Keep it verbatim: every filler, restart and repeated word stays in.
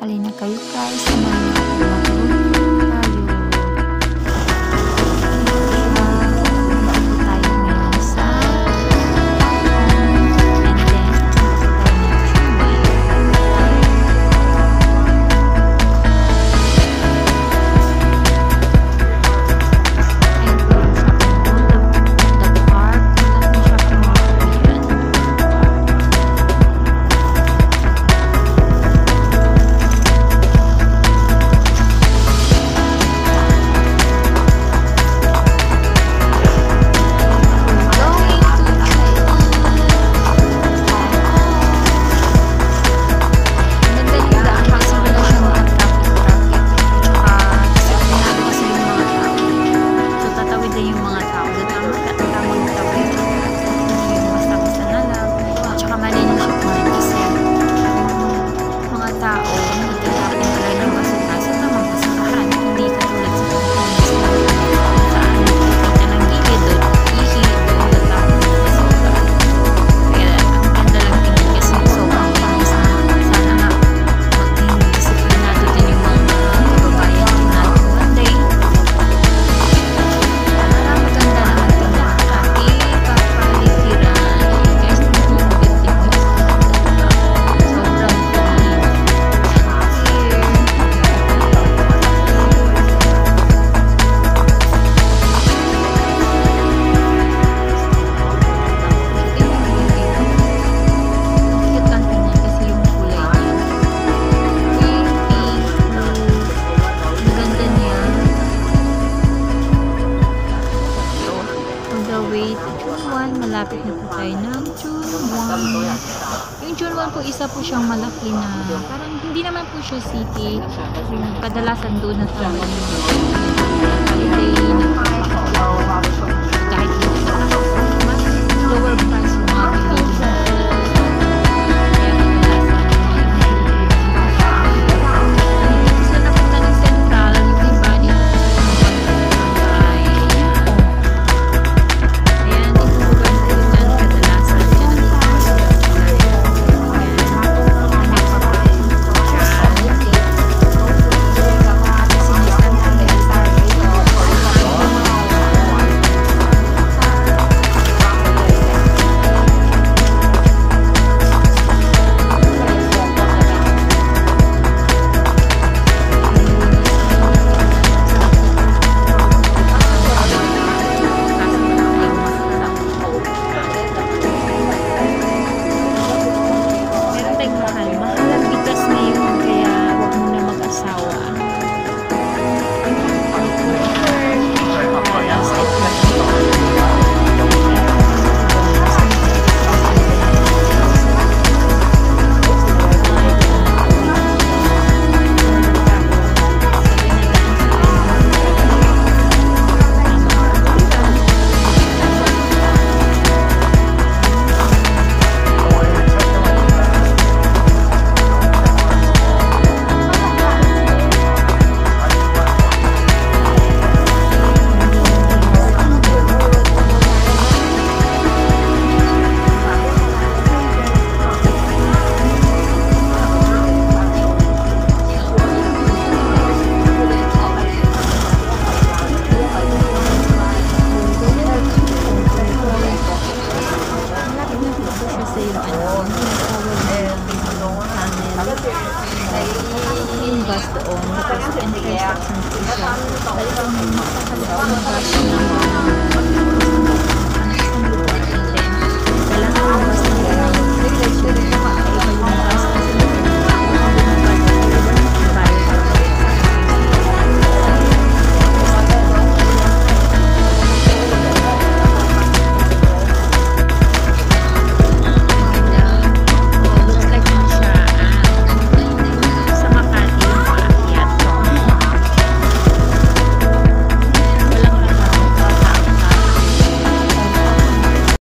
Halina kayo guys, samahan niyo ako mag-road trip tayo. Malapit na po tayo ng June first. Yung June first po, isa po siyang malaki na, parang hindi naman po siya city. Yung kadalasan doon na tawag yung holiday na kahit mas lower price yung mga bilihin. Yung bus doon, tapos in-construction po siya. Talagang makakalimutan yung bus number